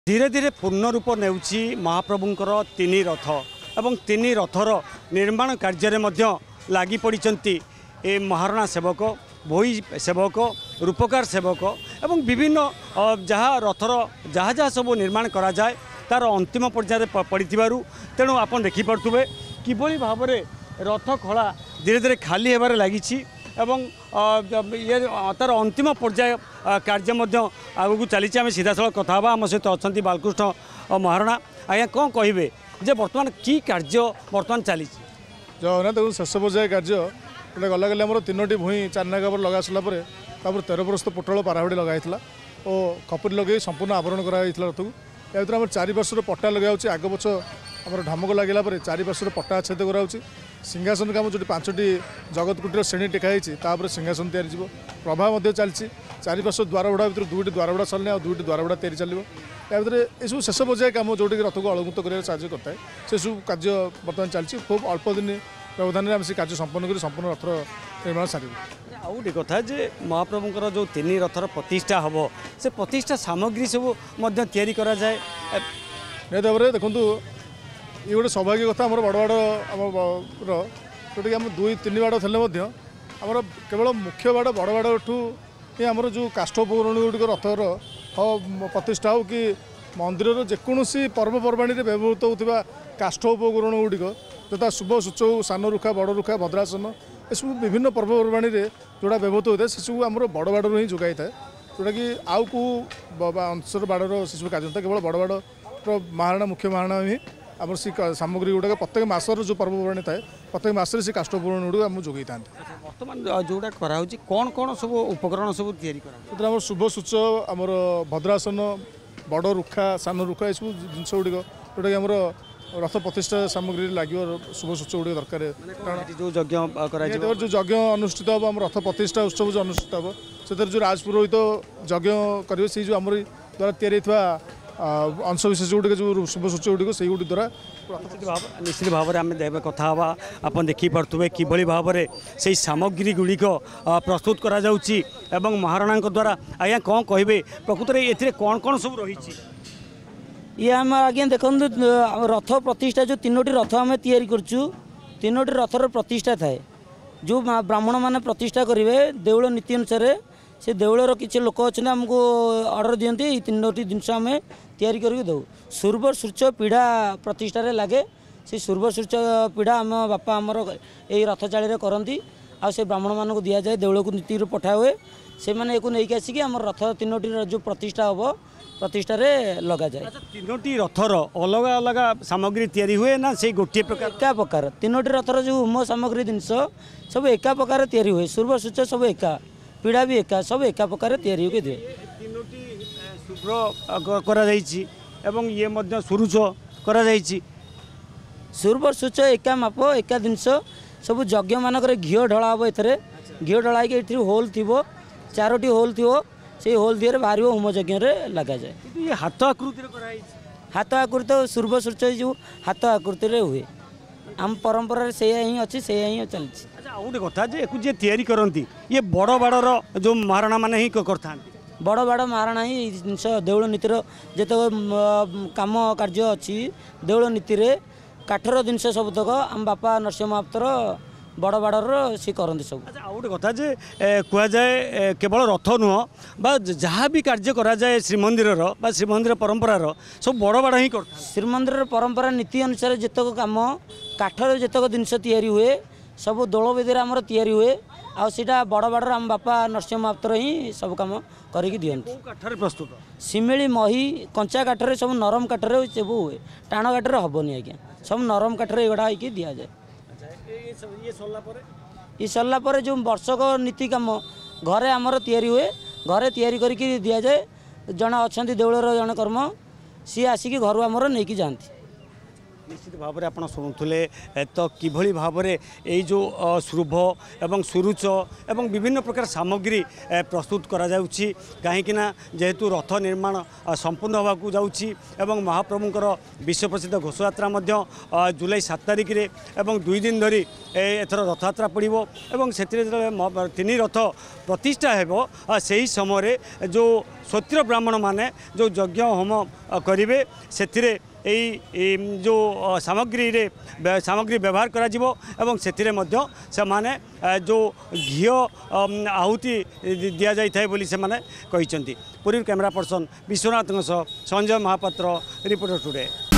धीरे धीरे पूर्ण रूप नेउछि महाप्रभुंकर तीन रथ एवं तीन रथर निर्माण कार्य लगी पड़ती ए महारणा सेवक भोई सेवक रूपकार सेवक एवं विभिन्न जहाँ रथर जहाँ जहाँ सब निर्माण करा जाए तार अंतिम पर्यायर पड़ी तेणु आपन देखिपे किभली भाव में रथ खड़ा धीरे धीरे खाली होबार लगी एवं ये तार अंतिम पर्याय कार्य आगू चली आम सीधा साल कथा आम सहित अच्छा बालकृष्ण महारणा आज्ञा कौन कहे जे बर्तमान की कार्य बर्तमान चली जगन्नाथ देखो शेष पर्याय कार्य गोटे गला गले आम तीनो भूई चारनागा पर लगा सारापर 13 बरस पोटल पाराहुड़ी लगाई और खपुरी लगे संपूर्ण आवरण कराई रथ को या भर आम 4 वर्ष पट्टा लगे आग पछ आम ढमक लगे 4 वर्ष पट्टा छेद कराऊँच सिंहासन काम जो 5टी जगत कुटीर श्रेणी टेकाई सिंहासन तैयारी प्रभाव चलती 4 वर्ष द्वारबड़ा भर 2टी द्वारबड़ा सरने और 2टी द्वारबड़ा तैयारी चलो या भर यह शेष पर्याय कम जोटि रथ को अलमुक्त कर करता है से सब कार्य बर्तमान चलती खूब अल्प दिन व्यवधान में आम से कार्य संपन्न कर संपूर्ण रथर निर्माण सारू आउ गोटे कथा जे महाप्रभुंकर जो 3 रथर प्रतिष्ठा हम से प्रतिष्ठा सामग्री सब करा जाए निहत भाव में देखूँ ये गोटे सौभाग्य कथा आम बड़ बड़ आम जोटा आम 2-3 बाड़ थे आमर केवल मुख्य बाड़ बड़ बाड़ ठू ही आमर जो काष्ठोपकरण गुड़िक रथर प्रतिष्ठा हो कि मंदिर जेकोसी पर्वपर्वाणी में व्यवहृत होता काष्ठोपकरण गुड़िक तथा शुभ सूचक सान रुखा बड़ रुखा भद्रासन ये सब विभिन्न पर्वपर्वाणी में जोड़ा व्यवहृत होता है से सब आम बड़ बाड़ ही जोगाई था जोटा कि आउ को अंशर बाड़र से सब कार्य केवल बड़ बाड़ महारणा मुख्य महारणा ही आम से सामग्री गुड़ाक प्रत्येक मासर जो पर्वपर्वाणी थाए प्रत्येक मासरे से काष्ठोपकरण गुड़िक आम जोगाई था बर्तमान जोड़ा कराऊँ कौन कौन सब उपकरण सब आम शुभ सूचक आमर भद्रासन बड़ रुखा सान रुखा ये सब जिनस गुड़िक जोटा कि आमर रथ प्रतिष्ठा सामग्री लगे शुभ सूचक गुड़िक दरकार जो यज्ञ जो यज्ञ अनुष्ठित हम आम रथ प्रतिष्ठा उत्सव जो अनुष्ठित हम से जो राजपुरोहित यज्ञ करेंगे से जो आम द्वारा या अंश विशेष गुड़िक जो शुभ सूचक गुड़िक से गुड़ी द्वारा निश्चित भाव में आम कथा आप देखिपे किभली भाव में से सामग्री गुड़िक प्रस्तुत करा जाउची एवं महाराणा द्वारा आज्ञा कौन कहे प्रकृत में ए कौन कौन सब रही ये आम आज्ञा देखो रथ प्रतिष्ठा जो 3टी रथ आम तैयारी करचु 3टी रथर प्रतिष्ठा थाए जो ब्राह्मण मैंने प्रतिष्ठा करेंगे देउल नीति अनुसार से देउलर किसी लोक अच्छे आमको ऑर्डर दियंती 3टी जिनस आम तैयारी करके दो सूर्व सूर्य पीढ़ा प्रतिष्ठा लगे से सूर्व सूर्य पीढ़ा आम बापा आमर यही रथ चाड़ी करती आ से ब्राह्मण मान को दि जाए देउल को नीति पठा हुए से मैंने एक नहीं आसिक आम रथ 3टी जो प्रतिष्ठा हम प्रतिष्ठा लगा जाए। 3टी रथर अलग अलग सामग्री तैयारी हुए ना से गोटे प्रकार एका प्रकार 3टी रथर जो होम सामग्री जिनस सब एका प्रकार तैयारी हुए सूर्व सूर्य सब एका पीढ़ा भी एका सब एका प्रकार तैयारी होके दिए 3टी शुभ्र करा जाइछि एवं ये मध्य सुरुच करा जाइछि सूर्व सूर्य एका माप एका जिनस सब यज्ञ मानक घीओ ढला हम एथरे घीओ ढलाई के होल थी 4टी होल थी से होल दिए बाहर होम यज्ञ लगा जाए ये हाथ आकृति हाथ आकृति सूर्व सूर्य जो हाथ आकृति हुए आम परंपरा से ही अच्छी से ही चलती। अच्छा गोटे कथा जे तैयारी करती ये बड़ बाड़र जो महाराणा मैंने ही करता बड़ बाड़ महाराणा ही जिनस देउल नीतिर जिते काम कार्य अच्छी देउल नीति काठर जिनस सबतक आम बापा नरसिंह महाप्तर बड़ बाड़र सी करती सब। अच्छा गोटे कथा जे कहुए केवल रथ नुह बा जहाँ भी कार्य करा जाए श्रीमंदिर परंपरार सब बड़ बाड़ ही कर श्रीमंदिर परंपरा नीति अनुसार जितक काम काठर जितक जिनस तैयारी हुए सब दोल बेदी आमर तैयारी हुए आटा बड़ बाड़र आम बापा नरसिंह महाप्तर ही सब कम करके दियंती काठर प्रस्तुत सिमिली मही कंचा काठर सब नरम काठर सब हुए टाण काठर हेनी आज्ञा सब नरम काठर एगुड़ा होगी दि जाए। ये सरला पर जो वर्षक नीति कम घरे आमर तैयारी हुए घरे तैयारी करके दि जाए जड़े अच्छा देउलर जड़े कर्म सी आसिक घर आमर नहीं जाती निश्चित भाव में आप शुणुले तो किभली भाव में यही जो श्रुभ एवं सुरुच एवं विभिन्न प्रकार सामग्री प्रस्तुत करा जाउछि कहीं जेहेतु रथ निर्माण संपूर्ण होगा जाउछि एवं महाप्रभुंकर विश्व प्रसिद्ध घोषयात्रा जुलाई 7 तारिख रे एवं 2 दिन धरी एथर रथयात्रा पड़ो एवं से तीन रथ प्रतिष्ठा हेबो सही समय जो क्षत्रिय ब्राह्मण माने जो यज्ञ होम करेंगे से जो सामग्री व्यवहार करा जिवो एवं से मध्य से माने जो घी आहुति दिया जाई थाए बोली से माने कहिसंती। पूर्व camera person Vishwanath Sanjay Mahapatra reporter today.